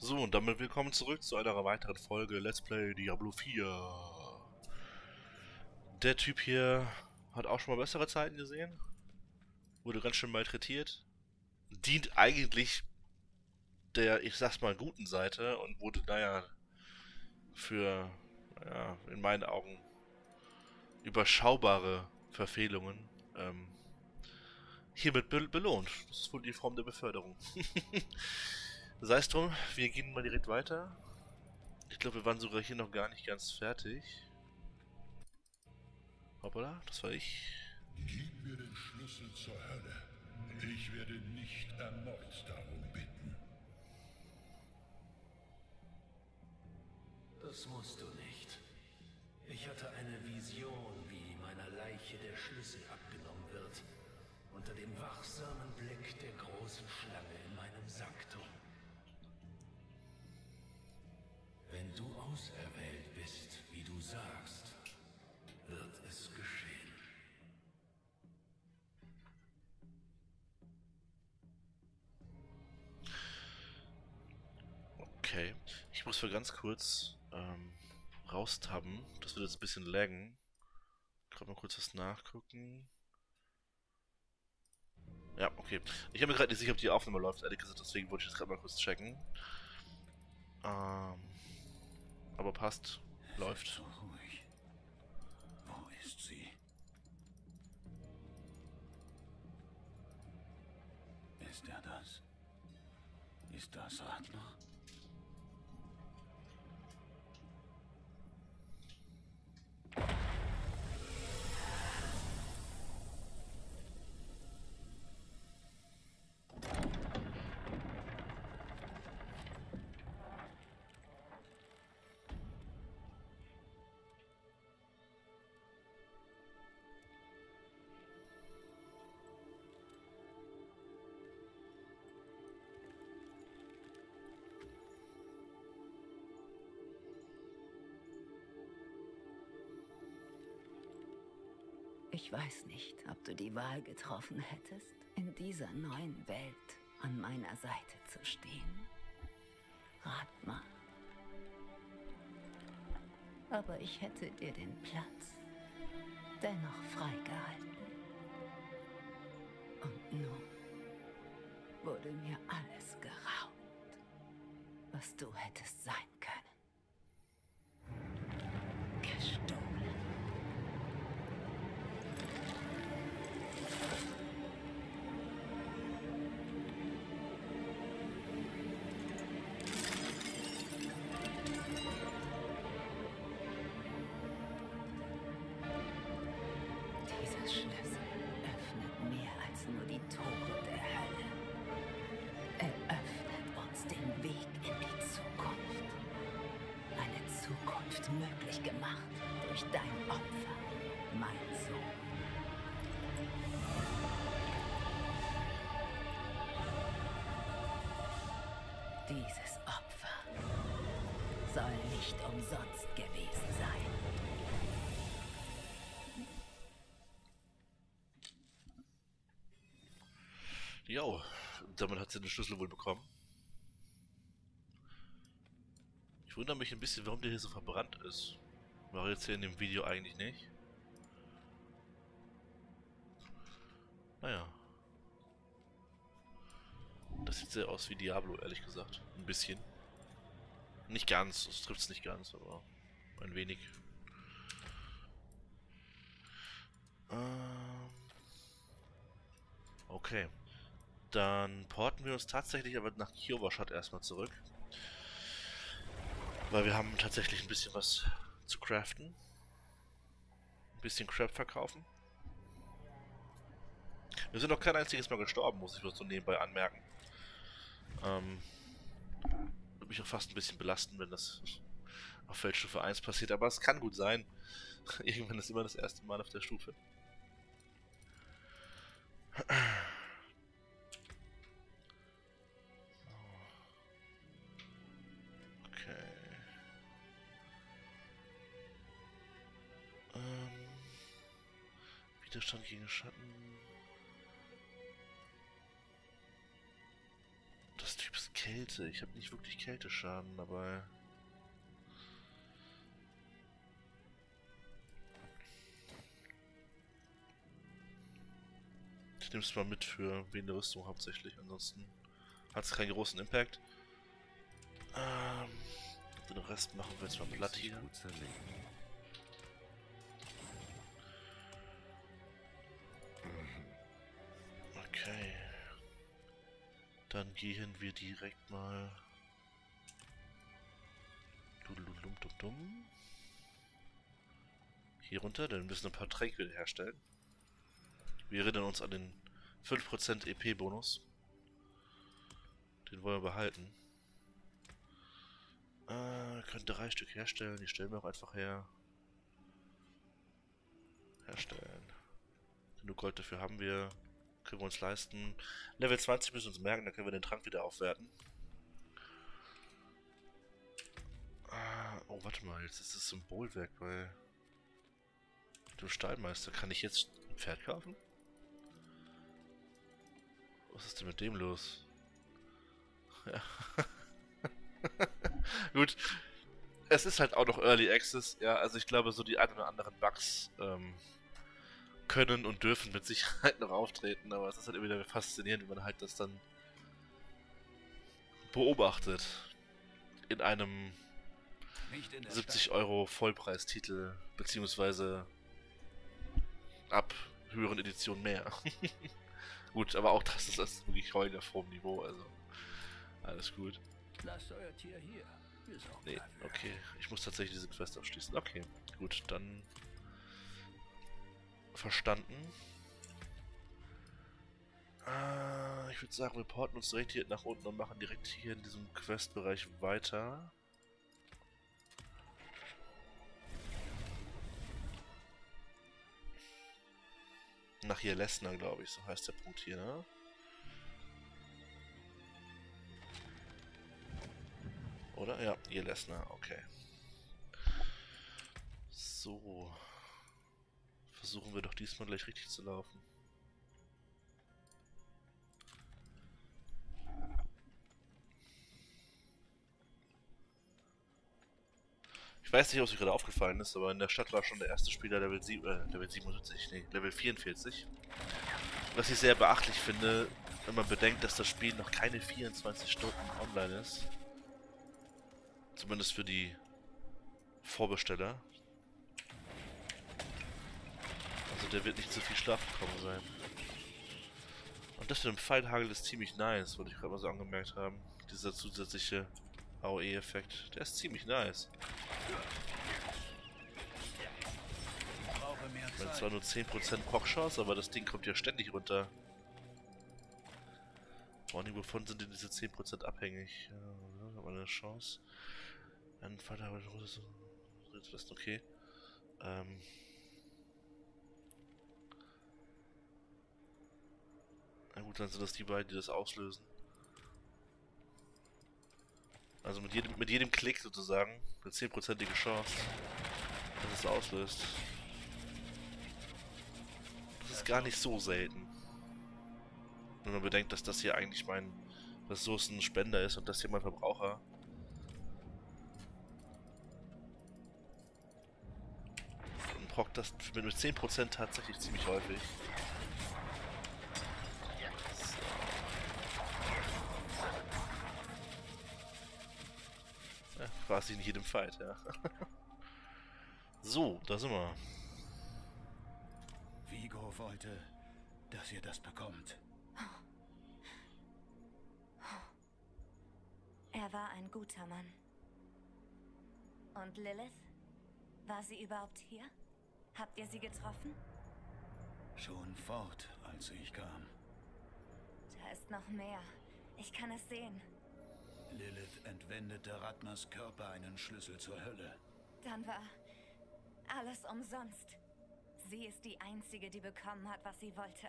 So, und damit willkommen zurück zu einer weiteren Folge Let's Play Diablo 4. Der Typ hier hat auch schon mal bessere Zeiten gesehen. Wurde ganz schön malträtiert. Dient eigentlich der, ich sag's mal, guten Seite und wurde, naja, für, naja, in meinen Augen überschaubare Verfehlungen hiermit belohnt. Das ist wohl die Form der Beförderung. Sei es drum, wir gehen mal direkt weiter. Ich glaube, wir waren sogar hier noch gar nicht ganz fertig. Hoppala, das war ich. Gib mir den Schlüssel zur Hölle. Ich werde nicht erneut darum bitten. Das musst du nicht. Ich hatte eine Vision, wie meiner Leiche der Schlüssel abgenommen wird. Unter dem wachsamen Blick der großen Schlange in meinem Sanktum. Wenn du auserwählt bist, wie du sagst, wird es geschehen. Okay. Ich muss für ganz kurz raustabben. Das wird jetzt ein bisschen laggen. Gerade mal kurz was nachgucken. Ja, okay. Ich habe mir gerade nicht sicher, ob die Aufnahme läuft, ehrlich gesagt, deswegen wollte ich das gerade mal kurz checken. Aber passt. Läuft. So ruhig. Wo ist sie? Ist er das? Ist das Radler? Ich weiß nicht, ob du die Wahl getroffen hättest, in dieser neuen Welt an meiner Seite zu stehen. Rat mal. Aber ich hätte dir den Platz dennoch freigehalten. Und nun wurde mir alles geraubt, was du hättest sein können. Gestohlen. Dieser Schlüssel öffnet mehr als nur die Tore der Hölle. Er öffnet uns den Weg in die Zukunft. Eine Zukunft möglich gemacht durch dein Opfer, mein Sohn. Dieses Opfer soll nicht umsonst gewesen sein. Jo, damit hat sie den Schlüssel wohl bekommen. Ich wundere mich ein bisschen, warum der hier so verbrannt ist. War jetzt hier in dem Video eigentlich nicht. Naja. Das sieht sehr aus wie Diablo, ehrlich gesagt. Ein bisschen. Nicht ganz, es trifft es nicht ganz, aber ein wenig. Okay. Dann porten wir uns tatsächlich aber nach Kyovashad erstmal zurück. Weil wir haben tatsächlich ein bisschen was zu craften. Ein bisschen Crap verkaufen. Wir sind noch kein einziges Mal gestorben, muss ich so nebenbei anmerken. Würde mich auch fast ein bisschen belasten, wenn das auf Feldstufe 1 passiert, aber es kann gut sein. Irgendwann ist immer das erste Mal auf der Stufe. Okay. Widerstand gegen Schatten. Das Typs Kälte. Kälte. Ich habe nicht wirklich Kälteschaden dabei. Ich nehme es mal mit für wie eine Rüstung hauptsächlich. Ansonsten hat es keinen großen Impact. Den Rest machen wir jetzt mal platt hier. Okay. Dann gehen wir direkt mal hier runter, denn wir müssen ein paar Tränke herstellen. Wir erinnern uns an den 5% EP-Bonus. Den wollen wir behalten. Wir können 3 Stück herstellen, die stellen wir auch einfach her. Herstellen. Genug Gold dafür haben wir. Können wir uns leisten. Level 20 müssen wir uns merken, dann können wir den Trank wieder aufwerten. Oh, warte mal, jetzt ist das Symbolwerk bei dem Steinmeister. Kann ich jetzt ein Pferd kaufen? Was ist denn mit dem los? Ja. Gut. Es ist halt auch noch Early Access, ja, also ich glaube, so die ein oder anderen Bugs können und dürfen mit Sicherheit noch auftreten, aber es ist halt immer wieder faszinierend, wie man halt das dann beobachtet in einem 70 € Vollpreistitel, beziehungsweise ab höheren Editionen mehr. Gut, aber auch das ist wirklich heulen auf hohem Niveau, also alles gut. Lasst euer Tier hier. Nee, okay, ich muss tatsächlich diese Quest abschließen. Okay, gut, dann verstanden. Ich würde sagen, wir porten uns direkt hier nach unten und machen direkt hier in diesem Questbereich weiter. Nach hier Lesnar, glaube ich, so heißt der Punkt hier, ne? Oder? Ja, ihr Lesnar, okay. So. Versuchen wir doch diesmal gleich richtig zu laufen. Ich weiß nicht, ob es euch gerade aufgefallen ist, aber in der Stadt war schon der erste Spieler Level 77, nee, Level 44. Was ich sehr beachtlich finde, wenn man bedenkt, dass das Spiel noch keine 24 Stunden online ist. Zumindest für die Vorbesteller. Also der wird nicht zu viel Schlaf bekommen sein. Und das mit dem Pfeilhagel ist ziemlich nice, wollte ich gerade mal so angemerkt haben. Dieser zusätzliche AOE-Effekt, der ist ziemlich nice. Ich meine, zwar nur 10% Pock-Chance, aber das Ding kommt ja ständig runter. Vor allem, wovon sind denn diese 10% abhängig? Ja, haben wir eine Chance. Ein Pfeilhagel, das ist okay. Na gut, dann sind das die beiden, die das auslösen. Also mit jedem Klick sozusagen, eine 10%ige Chance, dass es auslöst. Das ist gar nicht so selten. Wenn man bedenkt, dass das hier eigentlich mein Ressourcenspender ist und das hier mein Verbraucher. Dann prockt das mit 10% tatsächlich ziemlich häufig. Ja, quasi in jedem Fight, ja. So, da sind wir. Vigo wollte, dass ihr das bekommt. Er war ein guter Mann. Und Lilith? War sie überhaupt hier? Habt ihr sie getroffen? Schon fort, als ich kam. Da ist noch mehr. Ich kann es sehen. Lilith entwendete Ratmas Körper einen Schlüssel zur Hölle. Dann war alles umsonst. Sie ist die Einzige, die bekommen hat, was sie wollte.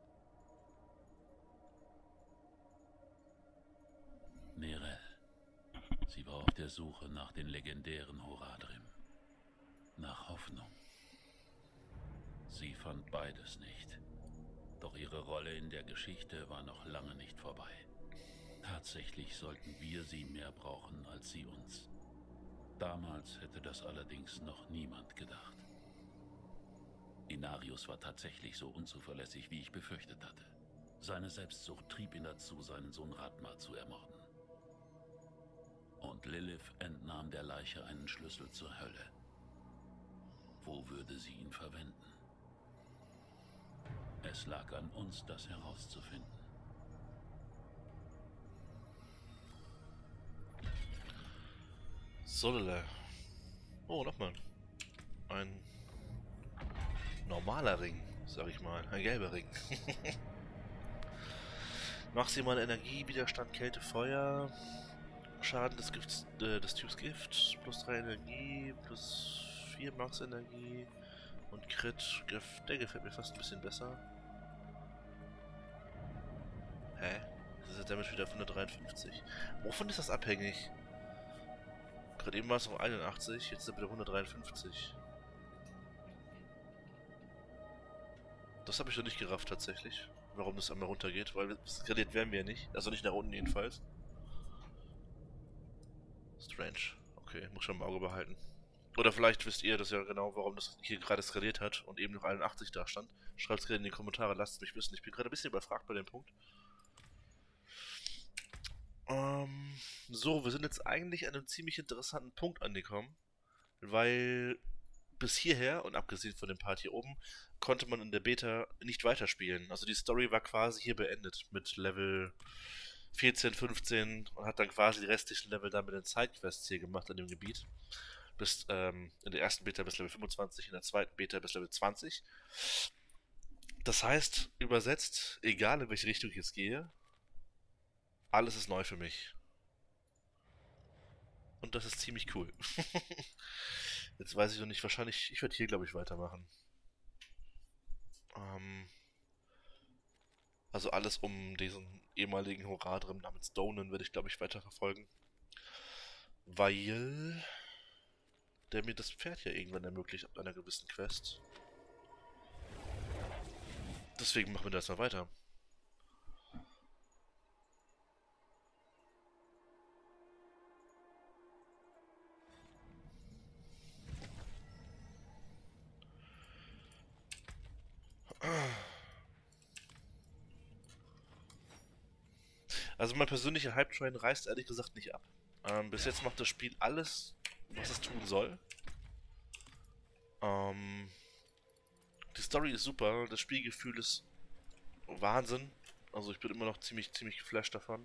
Nerel. Sie war auf der Suche nach den legendären Horadrim. Nach Hoffnung. Sie fand beides nicht. Doch ihre Rolle in der Geschichte war noch lange nicht vorbei. Tatsächlich sollten wir sie mehr brauchen als sie uns. Damals hätte das allerdings noch niemand gedacht. Inarius war tatsächlich so unzuverlässig, wie ich befürchtet hatte. Seine Selbstsucht trieb ihn dazu, seinen Sohn Ratmar zu ermorden. Und Lilith entnahm der Leiche einen Schlüssel zur Hölle. Wo würde sie ihn verwenden? Es lag an uns, das herauszufinden. Solele. Oh, nochmal. Ein normaler Ring, sag ich mal. Ein gelber Ring. Maximale Energie, Widerstand, Kälte, Feuer. Schaden des Gifts, des Typs Gift. Plus 3 Energie, plus 4 Max Energie. Und Crit. Der gefällt mir fast ein bisschen besser. Hä? Das ist ja damit wieder auf 153. Wovon ist das abhängig? Gerade eben war es noch 81, jetzt ist er wieder 153. Das habe ich noch nicht gerafft tatsächlich. Warum das einmal runtergeht, weil skaliert werden wir ja nicht. Also nicht nach unten jedenfalls. Strange. Okay, muss schon im Auge behalten. Oder vielleicht wisst ihr das ja genau, warum das hier gerade skaliert hat und eben noch 81 da stand. Schreibt es gerne in die Kommentare, lasst es mich wissen. Ich bin gerade ein bisschen überfragt bei dem Punkt. So, wir sind jetzt eigentlich an einem ziemlich interessanten Punkt angekommen, weil bis hierher, und abgesehen von dem Part hier oben, konnte man in der Beta nicht weiterspielen. Also die Story war quasi hier beendet mit Level 14, 15 und hat dann quasi die restlichen Level dann mit den Sidequests hier gemacht in dem Gebiet. Bis in der ersten Beta bis Level 25, in der zweiten Beta bis Level 20. Das heißt, übersetzt, egal in welche Richtung ich jetzt gehe, alles ist neu für mich. Und das ist ziemlich cool. Jetzt weiß ich noch nicht, wahrscheinlich, ich werde hier, glaube ich, weitermachen. Also alles um diesen ehemaligen Horadrim namens Donan werde ich, glaube ich, weiterverfolgen. Weil der mir das Pferd ja irgendwann ermöglicht ab einer gewissen Quest. Deswegen machen wir das mal weiter. Also mein persönlicher Hype-Train reißt ehrlich gesagt nicht ab. Bis jetzt macht das Spiel alles, was es tun soll. Die Story ist super, das Spielgefühl ist Wahnsinn. Also ich bin immer noch ziemlich geflasht davon.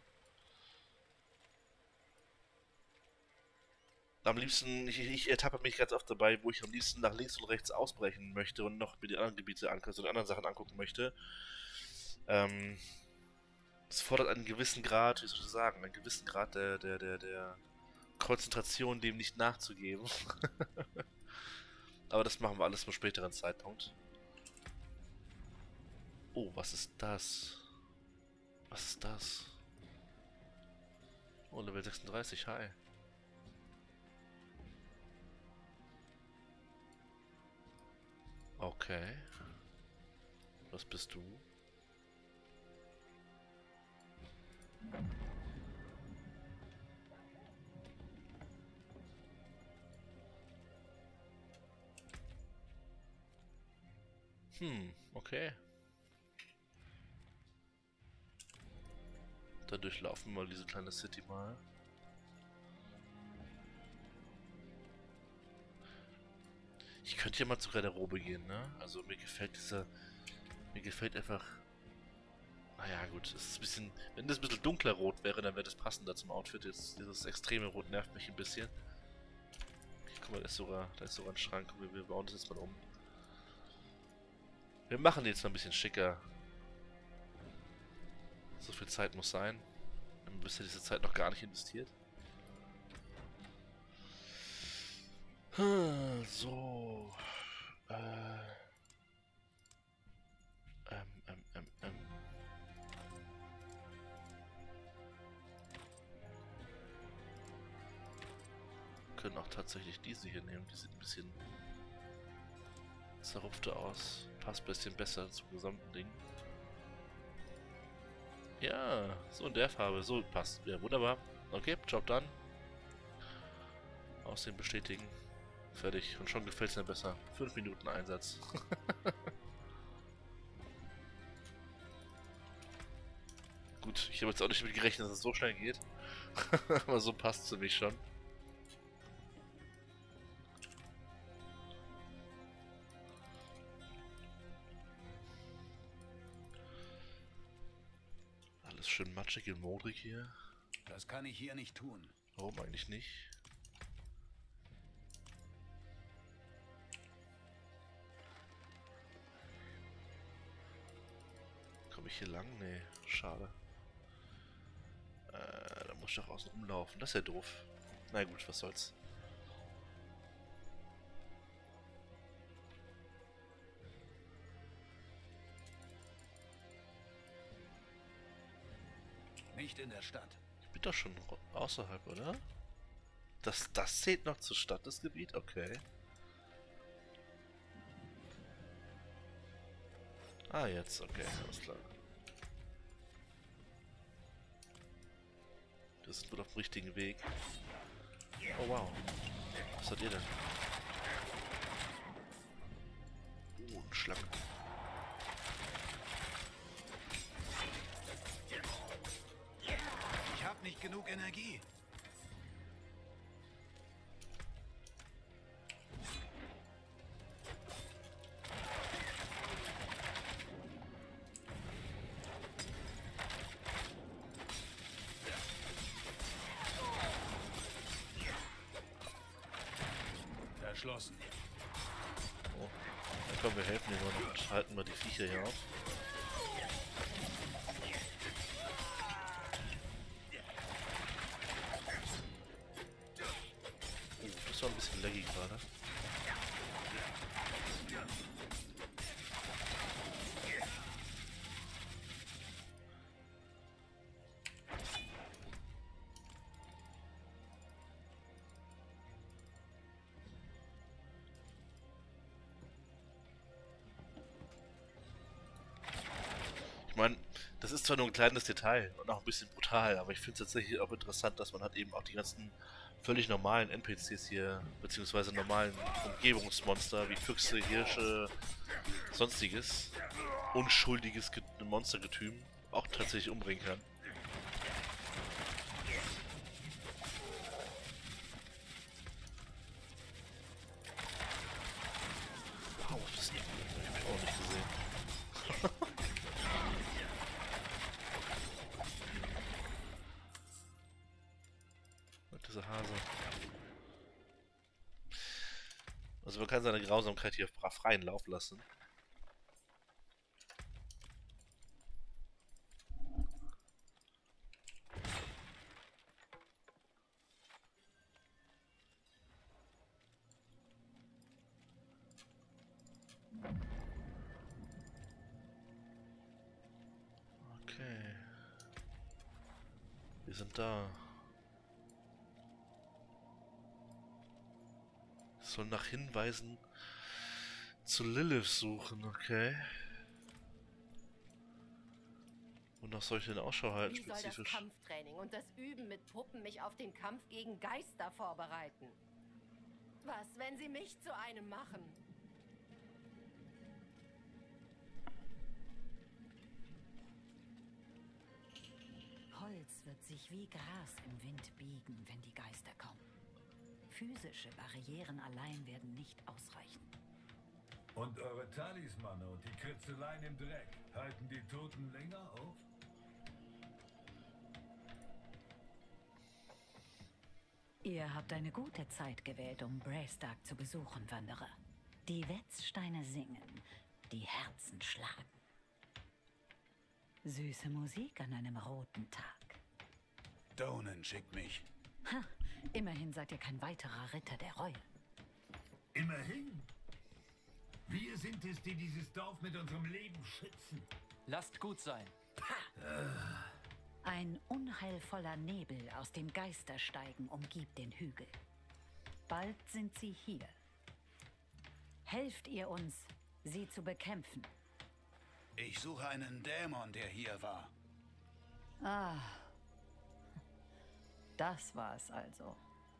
Am liebsten, ich ertappe mich ganz oft dabei, wo ich am liebsten nach links und rechts ausbrechen möchte und noch mir die anderen Gebiete angucken, also die anderen Sachen angucken möchte. Es fordert einen gewissen Grad, wie soll ich sagen, einen gewissen Grad der Konzentration, dem nicht nachzugeben. Aber das machen wir alles zum späteren Zeitpunkt. Oh, was ist das? Was ist das? Oh, Level 36, hi. Okay. Was bist du? Okay. Dann durchlaufen wir mal diese kleine City mal. Ich könnte ja mal zur Garderobe gehen, ne? Also mir gefällt einfach... Naja gut, es ist ein bisschen... Wenn das ein bisschen dunkler Rot wäre, dann wäre das passender zum Outfit. Jetzt, dieses extreme Rot nervt mich ein bisschen. Okay, guck mal, da ist sogar ein Schrank. Wir bauen das jetzt mal um. Wir machen die jetzt mal ein bisschen schicker. So viel Zeit muss sein. Wir haben bisher diese Zeit noch gar nicht investiert. So. Wir können auch tatsächlich diese hier nehmen. Die sieht ein bisschen zerrupfter aus. Passt ein bisschen besser zum gesamten Ding. Ja, so in der Farbe. So passt. Ja, wunderbar. Okay, Job done. Aussehen bestätigen. Fertig. Und schon gefällt es mir besser. 5 Minuten Einsatz. Gut, ich habe jetzt auch nicht mit gerechnet, dass es so schnell geht. Aber so passt es für mich schon. Alles schön matschig und modrig hier. Das kann ich hier nicht tun. Warum eigentlich nicht? Komme ich hier lang? Nee, schade. Da muss ich doch außen rumlaufen. Das ist ja doof. Na gut, was soll's. Nicht in der Stadt. Ich bin doch schon außerhalb, oder? Das zählt noch zur Stadt, das Gebiet? Okay. Ah, jetzt, okay, alles klar. Das ist wohl auf dem richtigen Weg. Oh wow. Was hat ihr denn? Oh, eine Schlange. Ich habe nicht genug Energie. Verschlossen. Oh. Dann kommen wir helfen ihm mal und halten mal die Viecher hier auf. Oh, das war ein bisschen laggy gerade. Ich meine, das ist zwar nur ein kleines Detail und auch ein bisschen brutal, aber ich finde es tatsächlich auch interessant, dass man halt eben auch die ganzen völlig normalen NPCs hier, beziehungsweise normalen Umgebungsmonster wie Füchse, Hirsche, sonstiges, unschuldiges Monstergetüm auch tatsächlich umbringen kann. Wow, was ist denn? Hab ich auch nicht gesehen. Diese Hase. Also man kann seine Grausamkeit hier freien Lauf lassen. Okay. Wir sind da. Soll nach Hinweisen zu Lilith suchen, okay. Wonach soll ich denn Ausschau halten, Wie soll das spezifisch? Kampftraining und das Üben mit Puppen mich auf den Kampf gegen Geister vorbereiten? Was, wenn sie mich zu einem machen? Holz wird sich wie Gras im Wind biegen, wenn die Geister kommen. Physische Barrieren allein werden nicht ausreichen. Und eure Talismane und die Kritzeleien im Dreck, halten die Toten länger auf? Ihr habt eine gute Zeit gewählt, um Braestark zu besuchen, Wanderer. Die Wetzsteine singen, die Herzen schlagen. Süße Musik an einem roten Tag. Donan schickt mich. Ha, immerhin seid ihr kein weiterer Ritter der Reue. Immerhin. Wir sind es, die dieses Dorf mit unserem Leben schützen. Lasst gut sein. Ein unheilvoller Nebel aus dem Geistersteigen umgibt den Hügel. Bald sind sie hier. Helft ihr uns, sie zu bekämpfen. Ich suche einen Dämon, der hier war. Ah, das war es also.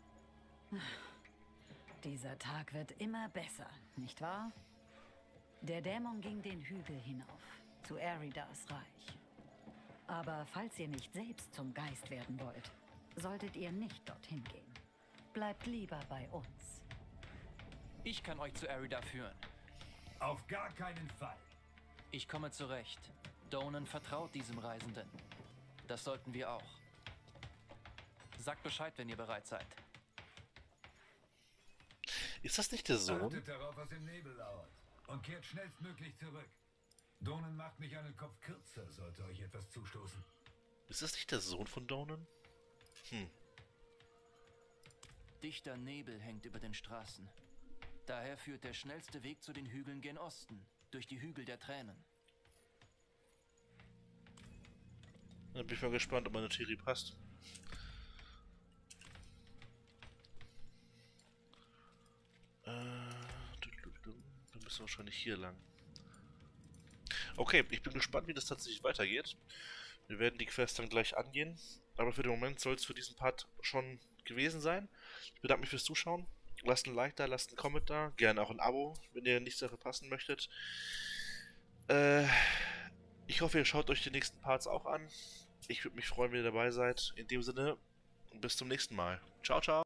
Dieser Tag wird immer besser, nicht wahr? Der Dämon ging den Hügel hinauf, zu Eridas Reich. Aber falls ihr nicht selbst zum Geist werden wollt, solltet ihr nicht dorthin gehen. Bleibt lieber bei uns. Ich kann euch zu Erida führen. Auf gar keinen Fall. Ich komme zurecht. Donan vertraut diesem Reisenden. Das sollten wir auch. Sagt Bescheid, wenn ihr bereit seid. Ist das nicht der Sohn? Achtet darauf, was im Nebel lauert. Und kehrt schnellstmöglich zurück. Donan macht mich einen Kopf kürzer, sollte euch etwas zustoßen. Ist das nicht der Sohn von Donan? Dichter Nebel hängt über den Straßen. Daher führt der schnellste Weg zu den Hügeln gen Osten, durch die Hügel der Tränen. Dann bin ich mal gespannt, ob meine Theorie passt. Dann müssen wir wahrscheinlich hier lang. Okay, ich bin gespannt, wie das tatsächlich weitergeht. Wir werden die Quest dann gleich angehen. Aber für den Moment soll es für diesen Part schon gewesen sein. Ich bedanke mich fürs Zuschauen. Lasst ein Like da, lasst einen Comment da. Gerne auch ein Abo, wenn ihr nichts mehr verpassen möchtet. Ich hoffe, ihr schaut euch die nächsten Parts auch an. Ich würde mich freuen, wenn ihr dabei seid. In dem Sinne, bis zum nächsten Mal. Ciao, ciao.